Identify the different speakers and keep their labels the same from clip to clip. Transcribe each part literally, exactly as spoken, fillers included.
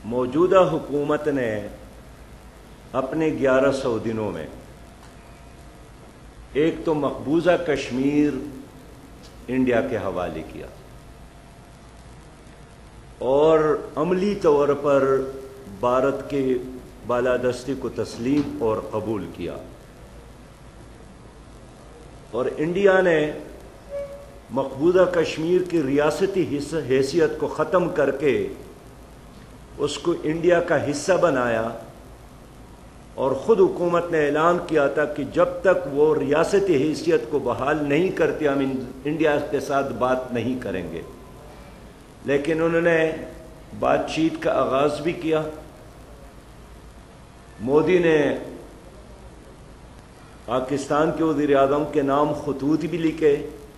Speaker 1: موجودہ حکومت نے اپنے گیارہ سو دنوں میں ایک تو مقبوضہ کشمیر انڈیا کے حوالے کیا اور عملی طور پر بھارت کے بالادستی کو تسلیم اور قبول کیا، اور انڈیا نے مقبوضہ کشمیر کی ریاستی حیثیت کو ختم کر کے اس کو انڈیا کا حصہ بنایا، اور خود حکومت نے اعلان کیا تھا کہ جب تک وہ ریاستی حیثیت کو بحال نہیں کرتے ہم انڈیا کے ساتھ بات نہیں کریں گے۔ لیکن انہوں نے بات چیت کا آغاز بھی کیا۔ مودی نے پاکستان کے وزیر اعظم کے نام خطوط بھی لکھے،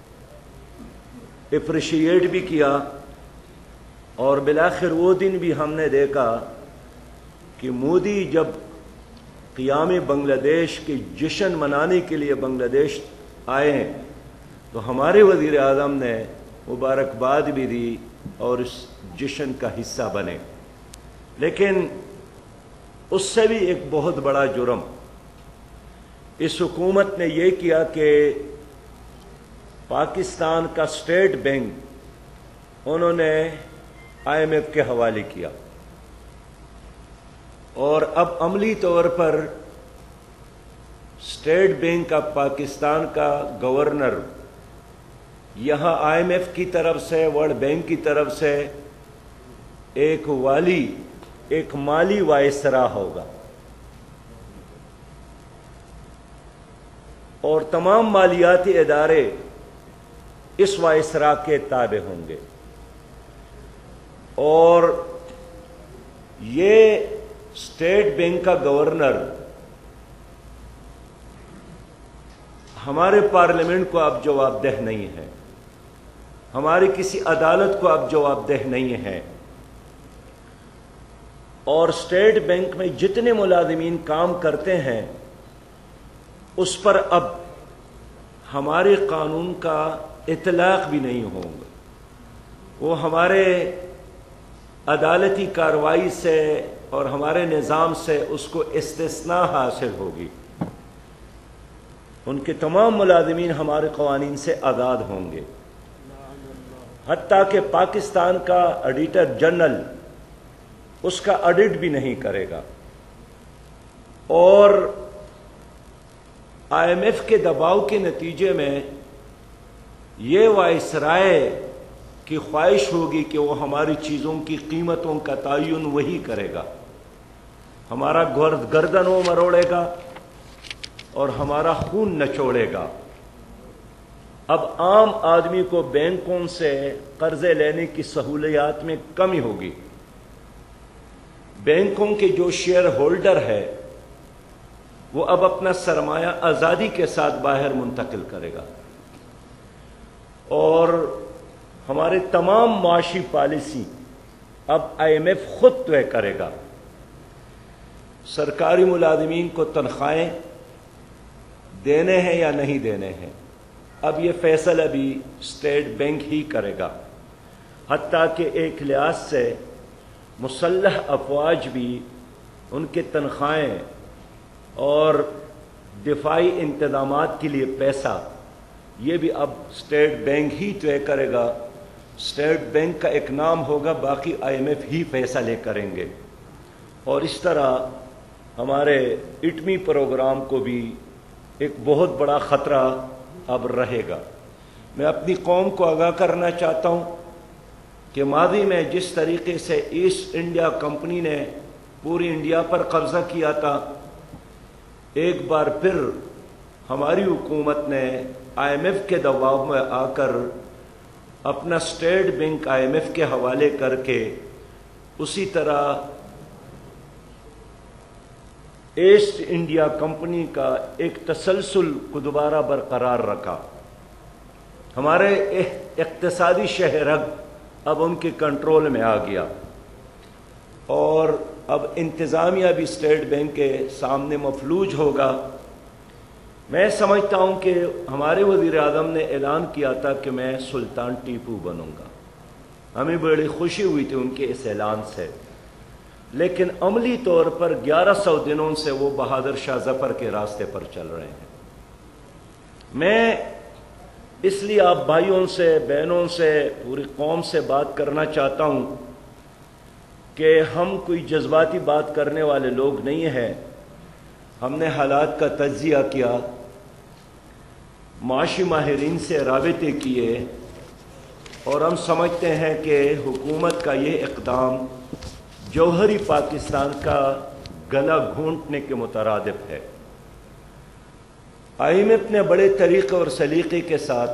Speaker 1: اپریشیٹ بھی کیا، اور بالآخر وہ دن بھی ہم نے دیکھا کہ مودی جب قیام بنگلہ دیش کے جشن منانے کے لیے بنگلہ دیش آئے ہیں تو ہمارے وزیر اعظم نے مبارکباد بھی دی اور اس جشن کا حصہ بنے۔ لیکن اس سے بھی ایک بہت بڑا جرم اس حکومت نے یہ کیا کہ پاکستان کا اسٹیٹ بینک انہوں نے آئی ایم ایف کے حوالے کیا، اور اب عملی طور پر اسٹیٹ بینک آف پاکستان کا گورنر یہاں آئی ایم ایف کی طرف سے، ورلڈ بینک کی طرف سے ایک والی ایک مالی وائسرا ہوگا، اور تمام مالیاتی ادارے اس وائسرا کے تابع ہوں گے، اور یہ اسٹیٹ بینک کا گورنر ہمارے پارلیمنٹ کو اب جواب دہ نہیں ہے، ہماری کسی عدالت کو اب جواب دہ نہیں ہے، اور اسٹیٹ بینک میں جتنے ملازمین کام کرتے ہیں اس پر اب ہمارے قانون کا اطلاق بھی نہیں ہوگا، وہ ہمارے عدالتی کارروائی سے اور ہمارے نظام سے اس کو استثناء حاصل ہوگی، ان کے تمام ملازمین ہمارے قوانین سے آزاد ہوں گے، حتیٰ کہ پاکستان کا آڈیٹر جنرل اس کا آڈٹ بھی نہیں کرے گا، اور آئی ایم ایف کے دباؤ کے نتیجے میں یہ وائسرائے کی خواہش ہوگی کہ وہ ہماری چیزوں کی قیمتوں کا تعین وہی کرے گا، ہمارا گردن وہ مروڑے گا اور ہمارا خون نچوڑے گا۔ اب عام آدمی کو بینکوں سے قرضے لینے کی سہولیات میں کمی ہوگی، بینکوں کے جو شیئر ہولڈر ہے وہ اب اپنا سرمایہ آزادی کے ساتھ باہر منتقل کرے گا، اور ہمارے تمام معاشی پالیسی اب آئی ایم ایف خود طے کرے گا۔ سرکاری ملازمین کو تنخواہیں دینے ہیں یا نہیں دینے ہیں، اب یہ فیصلہ بھی اسٹیٹ بینک ہی کرے گا، حتیٰ کہ ایک لحاظ سے مسلح افواج بھی ان کے تنخواہیں اور دفاعی انتظامات کے لیے پیسہ یہ بھی اب اسٹیٹ بینک ہی طے کرے گا، اسٹیٹ بینک کا ایک نام ہوگا، باقی آئی ایم ایف ہی فیصلے کریں گے، اور اس طرح ہمارے ایٹمی پروگرام کو بھی ایک بہت بڑا خطرہ اب رہے گا۔ میں اپنی قوم کو آگاہ کرنا چاہتا ہوں کہ ماضی میں جس طریقے سے ایسٹ انڈیا کمپنی نے پوری انڈیا پر قبضہ کیا تھا، ایک بار پھر ہماری حکومت نے آئی ایم ایف کے دباؤ میں آ کر اپنا State Bank I M F کے حوالے کر کے اسی طرح ایسٹ انڈیا کمپنی کا ایک تسلسل کو دوبارہ برقرار رکھا۔ ہمارے اقتصادی شہرگ اب ان کے کنٹرول میں آ گیا، اور اب انتظامیہ بھی اسٹیٹ بینک کے سامنے مفلوج ہوگا۔ میں سمجھتا ہوں کہ ہمارے وزیر اعظم نے اعلان کیا تھا کہ میں سلطان ٹیپو بنوں گا، ہمیں بڑی خوشی ہوئی تھی ان کے اس اعلان سے، لیکن عملی طور پر گیارہ سو دنوں سے وہ بہادر شاہ ظفر کے راستے پر چل رہے ہیں۔ میں اس لیے آپ بھائیوں سے، بہنوں سے، پوری قوم سے بات کرنا چاہتا ہوں کہ ہم کوئی جذباتی بات کرنے والے لوگ نہیں ہیں۔ ہم نے حالات کا تجزیہ کیا، معاشی ماہرین سے رابطے کیے، اور ہم سمجھتے ہیں کہ حکومت کا یہ اقدام جوہری پاکستان کا گلا گھونٹنے کے مترادف ہے۔ آئی ایم ایف نے بڑے طریقے اور سلیقے کے ساتھ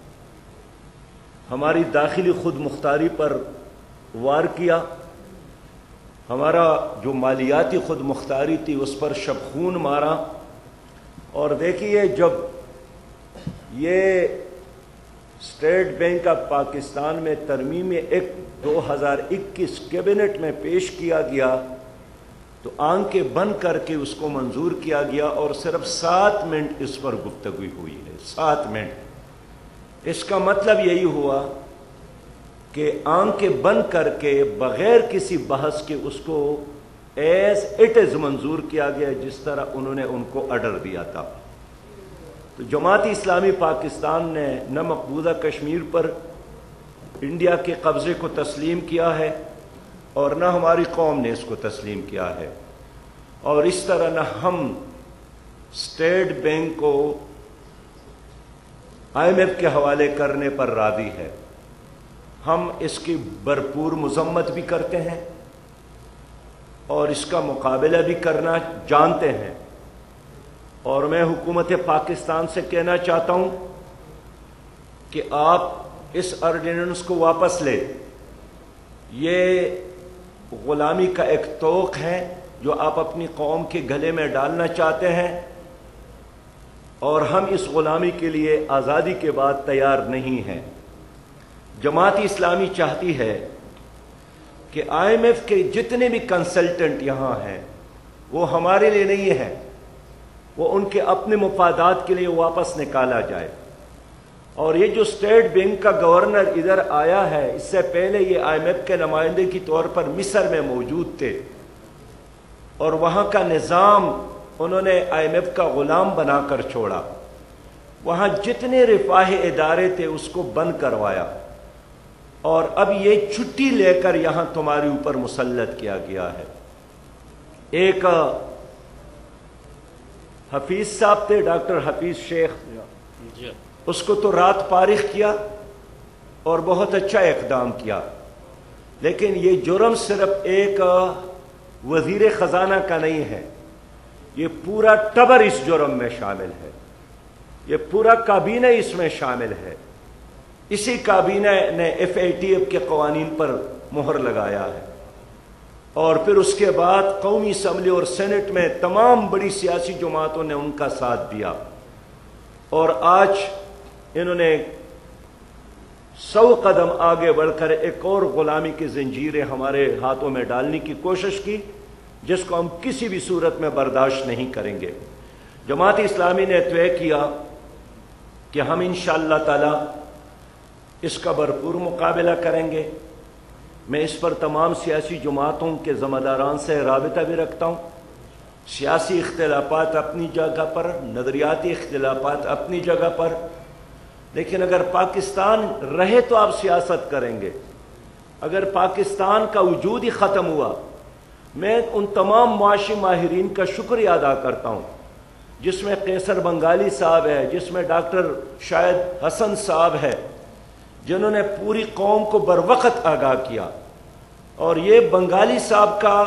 Speaker 1: ہماری داخلی خود مختاری پر وار کیا، ہمارا جو مالیاتی خود مختاری تھی اس پر شبخون مارا۔ اور دیکھیے، جب یہ اسٹیٹ بینک آف پاکستان میں ترمیم ایکٹ دو ہزار اکیس کیبنٹ میں پیش کیا گیا تو آنکھیں بند کر کے اس کو منظور کیا گیا، اور صرف سات منٹ اس پر گفتگو ہوئی ہے۔ سات منٹ۔ اس کا مطلب یہی ہوا کہ آنکھیں بند کر کے بغیر کسی بحث کے اس کو ایز اٹ از منظور کیا گیا، جس طرح انہوں نے ان کو آرڈر دیا تھا۔ تو جماعت اسلامی پاکستان نے نہ مقبوضہ کشمیر پر انڈیا کے قبضے کو تسلیم کیا ہے، اور نہ ہماری قوم نے اس کو تسلیم کیا ہے، اور اس طرح نہ ہم اسٹیٹ بینک کو آئی ایم ایف کے حوالے کرنے پر راضی ہے۔ ہم اس کی بھرپور مذمت بھی کرتے ہیں اور اس کا مقابلہ بھی کرنا جانتے ہیں، اور میں حکومت پاکستان سے کہنا چاہتا ہوں کہ آپ اس آرڈیننس کو واپس لیں۔ یہ غلامی کا ایک توق ہے جو آپ اپنی قوم کے گلے میں ڈالنا چاہتے ہیں، اور ہم اس غلامی کے لیے آزادی کے بعد تیار نہیں ہیں۔ جماعت اسلامی چاہتی ہے کہ آئی ایم ایف کے جتنے بھی کنسلٹنٹ یہاں ہیں وہ ہمارے لیے نہیں ہیں، وہ ان کے اپنے مفادات کے لیے واپس نکالا جائے۔ اور یہ جو اسٹیٹ بینک کا گورنر ادھر آیا ہے، اس سے پہلے یہ آئی ایم ایف کے نمائندے کی طور پر مصر میں موجود تھے، اور وہاں کا نظام انہوں نے آئی ایم ایف کا غلام بنا کر چھوڑا۔ وہاں جتنے رفاہی ادارے تھے اس کو بند کروایا، اور اب یہ چھٹی لے کر یہاں تمہارے اوپر مسلط کیا گیا ہے۔ ایک حفیظ صاحب تھے، ڈاکٹر حفیظ شیخ، اس کو تو رات فارغ کیا اور بہت اچھا اقدام کیا، لیکن یہ جرم صرف ایک وزیر خزانہ کا نہیں ہے، یہ پورا ٹبر اس جرم میں شامل ہے، یہ پورا کابینہ اس میں شامل ہے۔ اسی کابینہ نے ایف اے ٹی ایف کے قوانین پر مہر لگایا ہے، اور پھر اس کے بعد قومی اسمبلی اور سینٹ میں تمام بڑی سیاسی جماعتوں نے ان کا ساتھ دیا، اور آج انہوں نے سو قدم آگے بڑھ کر ایک اور غلامی کی زنجیریں ہمارے ہاتھوں میں ڈالنے کی کوشش کی، جس کو ہم کسی بھی صورت میں برداشت نہیں کریں گے۔ جماعت اسلامی نے طے کیا کہ ہم انشاءاللہ تعالی اس کا بھرپور مقابلہ کریں گے۔ میں اس پر تمام سیاسی جماعتوں کے ذمہ داران سے رابطہ بھی رکھتا ہوں۔ سیاسی اختلافات اپنی جگہ پر، نظریاتی اختلافات اپنی جگہ پر، لیکن اگر پاکستان رہے تو آپ سیاست کریں گے، اگر پاکستان کا وجود ہی ختم ہوا، میں ان تمام معاشی ماہرین کا شکریہ ادا کرتا ہوں، جس میں قیصر بنگالی صاحب ہے، جس میں ڈاکٹر شاہد حسن صاحب ہے، جنہوں نے پوری قوم کو بروقت آگاہ کیا۔ اور یہ بنگالی صاحب کا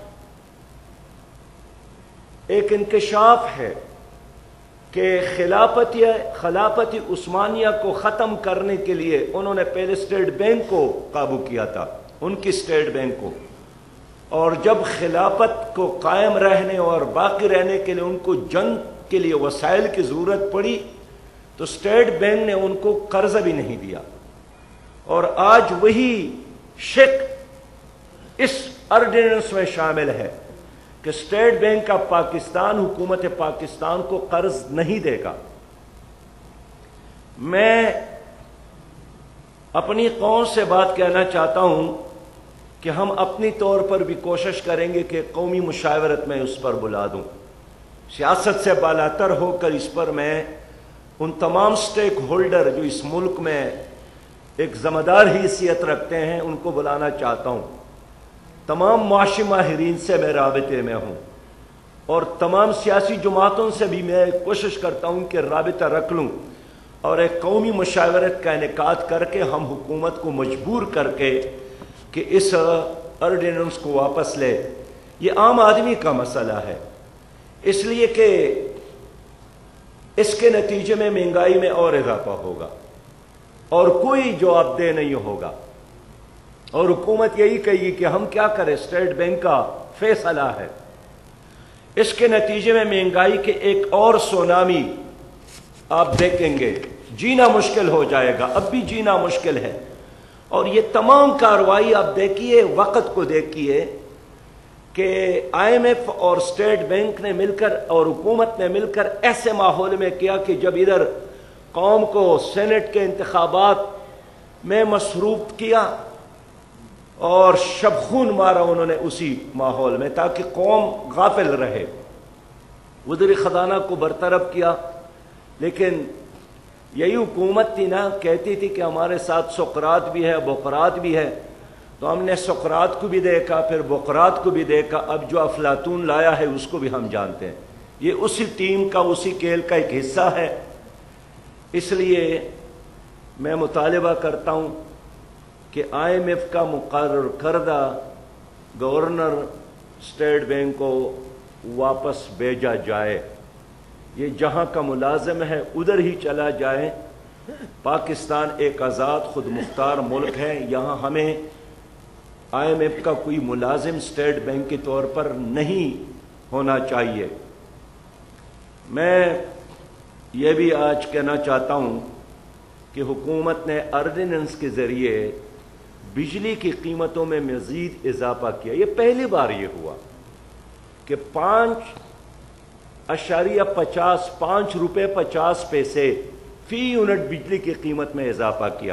Speaker 1: ایک انکشاف ہے کہ خلافت خلافت عثمانیہ کو ختم کرنے کے لیے انہوں نے پہلے اسٹیٹ بینک کو قابو کیا تھا، ان کی اسٹیٹ بینک کو، اور جب خلافت کو قائم رہنے اور باقی رہنے کے لیے ان کو جنگ کے لیے وسائل کی ضرورت پڑی تو اسٹیٹ بینک نے ان کو قرض بھی نہیں دیا، اور آج وہی شک اس آرڈیننس میں شامل ہے کہ اسٹیٹ بینک آف پاکستان حکومت پاکستان کو قرض نہیں دے گا۔ میں اپنی قوم سے بات کہنا چاہتا ہوں کہ ہم اپنی طور پر بھی کوشش کریں گے کہ قومی مشاورت میں اس پر بلا دوں، سیاست سے بالاتر ہو کر اس پر میں ان تمام سٹیک ہولڈر جو اس ملک میں ایک ذمہ دار حیثیت رکھتے ہیں ان کو بلانا چاہتا ہوں۔ تمام معاشی ماہرین سے میں رابطے میں ہوں اور تمام سیاسی جماعتوں سے بھی میں کوشش کرتا ہوں کہ رابطہ رکھ لوں اور ایک قومی مشاورت کا انعقاد کر کے ہم حکومت کو مجبور کر کے کہ اس آرڈیننس کو واپس لے۔ یہ عام آدمی کا مسئلہ ہے، اس لیے کہ اس کے نتیجے میں مہنگائی میں اور اضافہ ہوگا اور کوئی جواب دہ نہیں ہوگا، اور حکومت یہی کہے گی کہ ہم کیا کریں، اسٹیٹ بینک کا فیصلہ ہے۔ اس کے نتیجے میں مہنگائی کے ایک اور سونامی آپ دیکھیں گے، جینا مشکل ہو جائے گا، اب بھی جینا مشکل ہے۔ اور یہ تمام کارروائی آپ دیکھیے، وقت کو دیکھیے کہ آئی ایم ایف اور اسٹیٹ بینک نے مل کر اور حکومت نے مل کر ایسے ماحول میں کیا کہ جب ادھر قوم کو سینٹ کے انتخابات میں مصروف کیا اور شب خون مارا انہوں نے اسی ماحول میں تاکہ قوم غافل رہے، ادھر خزانہ کو برطرف کیا۔ لیکن یہی حکومت تھی نا، کہتی تھی کہ ہمارے ساتھ سقراط بھی ہے، بقراط بھی ہے، تو ہم نے سقراط کو بھی دیکھا، پھر بقراط کو بھی دیکھا، اب جو افلاطون لایا ہے اس کو بھی ہم جانتے ہیں۔ یہ اسی ٹیم کا، اسی کھیل کا ایک حصہ ہے۔ اس لیے میں مطالبہ کرتا ہوں کہ آئی ایم ایف کا مقرر کردہ گورنر اسٹیٹ بینک کو واپس بھیجا جائے، یہ جہاں کا ملازم ہے ادھر ہی چلا جائے۔ پاکستان ایک آزاد خود مختار ملک ہے، یہاں ہمیں آئی ایم ایف کا کوئی ملازم اسٹیٹ بینک کے طور پر نہیں ہونا چاہیے۔ میں یہ بھی آج کہنا چاہتا ہوں کہ حکومت نے آرڈیننس کے ذریعے بجلی کی قیمتوں میں مزید اضافہ کیا۔ یہ پہلی بار یہ ہوا کہ پانچ اشاریہ پچاس پانچ روپے پچاس پیسے فی یونٹ بجلی کی قیمت میں اضافہ کیا،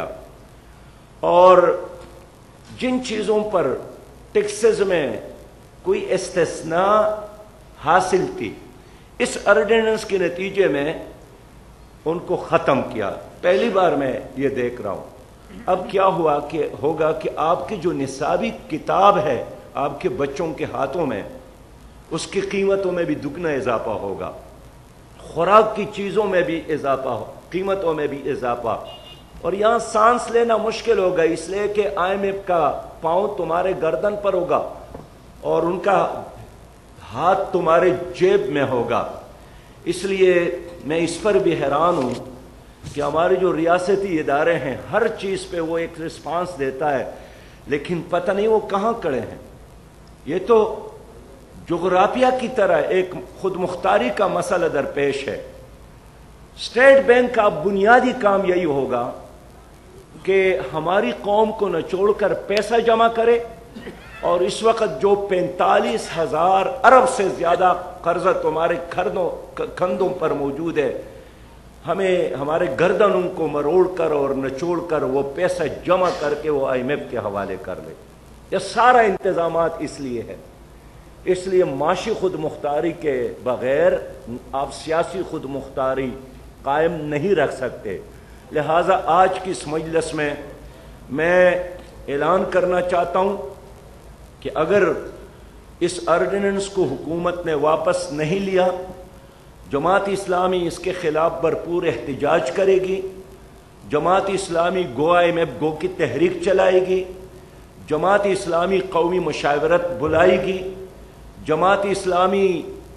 Speaker 1: اور جن چیزوں پر ٹیکسز میں کوئی استثناء حاصل تھی اس آرڈیننس کے نتیجے میں ان کو ختم کیا۔ پہلی بار میں یہ دیکھ رہا ہوں۔ اب کیا ہوا کہ ہوگا کہ آپ کی جو نصابی کتاب ہے آپ کے بچوں کے ہاتھوں میں، اس کی قیمتوں میں بھی دگنا اضافہ ہوگا، خوراک کی چیزوں میں بھی اضافہ ہو، قیمتوں میں بھی اضافہ، اور یہاں سانس لینا مشکل ہوگا، اس لیے کہ آئی ایم ایف کا پاؤں تمہارے گردن پر ہوگا اور ان کا ہاتھ تمہارے جیب میں ہوگا۔ اس لیے میں اس پر بھی حیران ہوں کہ ہمارے جو ریاستی ادارے ہیں ہر چیز پہ وہ ایک رسپانس دیتا ہے، لیکن پتہ نہیں وہ کہاں کھڑے ہیں۔ یہ تو جغرافیہ کی طرح ایک خود مختاری کا مسئلہ درپیش ہے۔ اسٹیٹ بینک کا بنیادی کام یہی ہوگا کہ ہماری قوم کو نچوڑ کر پیسہ جمع کرے، اور اس وقت جو پینتالیس ہزار ارب سے زیادہ قرضہ تمہارے کھردوں کندھوں پر موجود ہے، ہمیں ہمارے گردنوں کو مروڑ کر اور نچوڑ کر وہ پیسہ جمع کر کے وہ آئی ایم ایف کے حوالے کر لے۔ یہ سارا انتظامات اس لیے ہے۔ اس لیے معاشی خود مختاری کے بغیر آپ سیاسی خود مختاری قائم نہیں رکھ سکتے۔ لہٰذا آج کی اس مجلس میں میں اعلان کرنا چاہتا ہوں کہ اگر اس آرڈیننس کو حکومت نے واپس نہیں لیا، جماعت اسلامی اس کے خلاف بھرپور احتجاج کرے گی۔ جماعت اسلامی گو آئی ایم ایف گو کی تحریک چلائے گی، جماعت اسلامی قومی مشاورت بلائے گی، جماعت اسلامی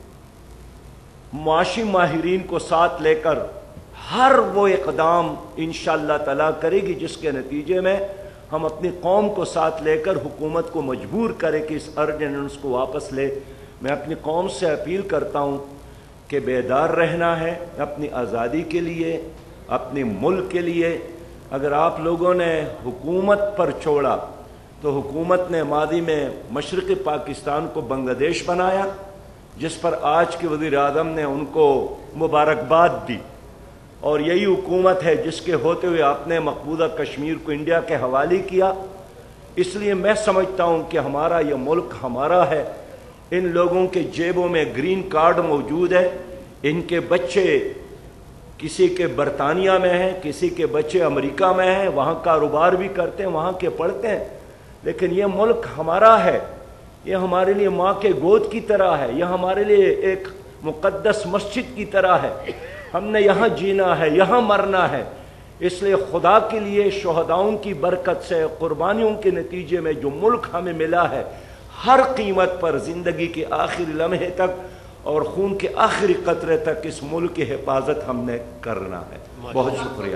Speaker 1: معاشی ماہرین کو ساتھ لے کر ہر وہ اقدام انشاءاللہ تعالیٰ کرے گی جس کے نتیجے میں ہم اپنی قوم کو ساتھ لے کر حکومت کو مجبور کریں کہ اس آرڈیننس کو واپس لے۔ میں اپنی قوم سے اپیل کرتا ہوں کہ بیدار رہنا ہے اپنی آزادی کے لیے، اپنے ملک کے لیے۔ اگر آپ لوگوں نے حکومت پر چھوڑا تو حکومت نے ماضی میں مشرقی پاکستان کو بنگلہ دیش بنایا، جس پر آج کے وزیر اعظم نے ان کو مبارکباد دی، اور یہی حکومت ہے جس کے ہوتے ہوئے آپ نے مقبوضہ کشمیر کو انڈیا کے حوالے کیا۔ اس لیے میں سمجھتا ہوں کہ ہمارا یہ ملک ہمارا ہے. ان لوگوں کے جیبوں میں گرین کارڈ موجود ہے, ان کے بچے کسی کے برطانیہ میں ہیں, کسی کے بچے امریکہ میں ہیں, وہاں کاروبار بھی کرتے ہیں, وہاں کے پڑھتے ہیں, لیکن یہ ملک ہمارا ہے. یہ ہمارے لیے ماں کے گود کی طرح ہے, یہ ہمارے لیے ایک مقدس مسجد کی طرح ہے. ہم نے یہاں جینا ہے, یہاں مرنا ہے. اس لیے خدا کے لیے شہداؤں کی برکت سے, قربانیوں کے نتیجے میں جو ملک ہمیں ملا ہے, ہر قیمت پر زندگی کے آخری لمحے تک اور خون کے آخری قطرے تک اس ملک کی حفاظت ہم نے کرنا ہے. بہت شکریہ.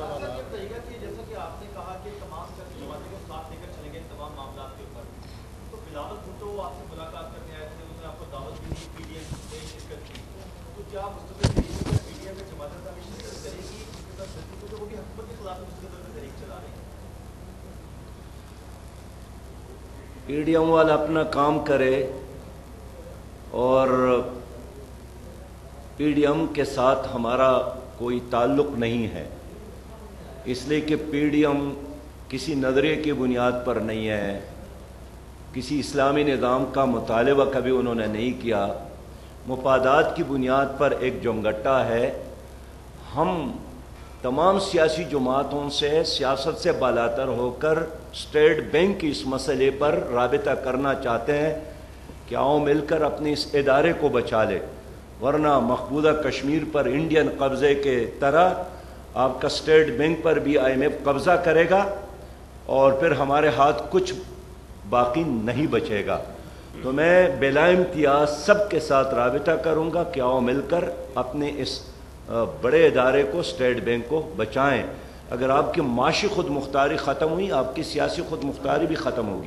Speaker 1: پی ڈی ایم والا اپنا کام کرے اور پی ڈی ایم کے ساتھ ہمارا کوئی تعلق نہیں ہے, اس لیے کہ پی ڈی ایم کسی نظریے کی بنیاد پر نہیں ہے, کسی اسلامی نظام کا مطالبہ کبھی انہوں نے نہیں کیا, مفادات کی بنیاد پر ایک جمگٹا ہے. ہم تمام سیاسی جماعتوں سے سیاست سے بالاتر ہو کر اسٹیٹ بینک کی اس مسئلے پر رابطہ کرنا چاہتے ہیں کہ آؤ مل کر اپنے اس ادارے کو بچا لے, ورنہ مقبوضہ کشمیر پر انڈین قبضے کے طرح آپ کا اسٹیٹ بینک پر بھی آئی ایم ایف قبضہ کرے گا اور پھر ہمارے ہاتھ کچھ باقی نہیں بچے گا. تو میں بلا امتیاز سب کے ساتھ رابطہ کروں گا کہ آؤ مل کر اپنے اس بڑے ادارے کو, اسٹیٹ بینک کو بچائیں. اگر آپ کی معاشی خود مختاری ختم ہوئی, آپ کی سیاسی خود مختاری بھی ختم ہوگی.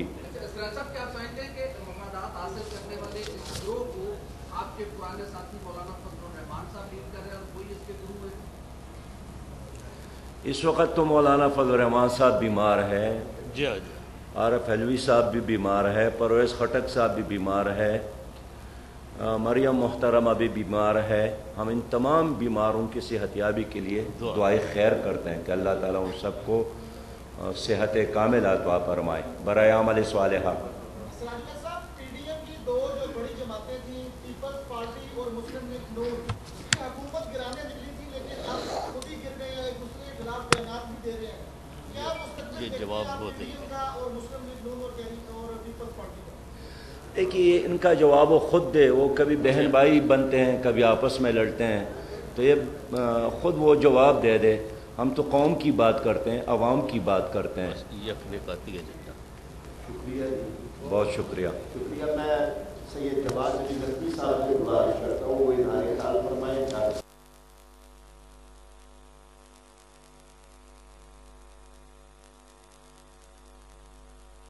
Speaker 1: اس وقت تو مولانا فضل الرحمان صاحب بیمار ہے, عارف حلوی صاحب بھی بیمار ہے, پرویز خٹک صاحب بھی بیمار ہے, مریم محترمہ بھی بیمار ہے. ہم ان تمام بیماروں کی صحت یابی کے لیے دعائے خیر کرتے ہیں کہ اللہ تعالیٰ ان سب کو صحت کامل عطا فرمائے. برائے عمل صالحہ.
Speaker 2: پی ڈی ایم کی دو جو بڑی جماعتیں تھیں, پیپلز پارٹی اور مسلم لیگ نون, کی حکومت گرانے نکلی تھی, لیکن اب خود ہی گر گئے ہیں, ایک دوسرے کے خلاف بیانات بھی دے رہے ہیں. کیا مستقبل جواب ہوتے ہیں اور مسلم لیگ نون اور پیپلز پارٹی کا؟
Speaker 1: دیکھیے, ان کا جواب وہ خود دے. وہ کبھی بہن بھائی بنتے ہیں, کبھی آپس میں لڑتے ہیں, تو یہ خود وہ جواب دے دے. ہم تو قوم کی بات کرتے ہیں, عوام کی بات کرتے ہیں.
Speaker 3: یہ اپنے قاطی ایجنڈا.
Speaker 1: شکریہ, بہت شکریہ.
Speaker 4: شکریہ. میں سید جواد علی